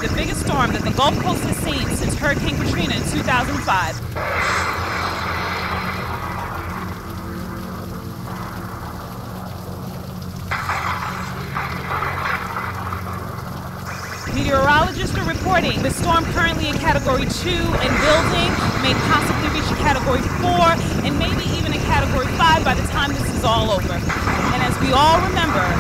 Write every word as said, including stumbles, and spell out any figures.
the biggest storm that the Gulf Coast has seen since Hurricane Katrina in two thousand five. Meteorologists are reporting the storm currently in Category two and building, may possibly reach a Category four, and maybe even a Category five by the time this is all over. And as we all remember,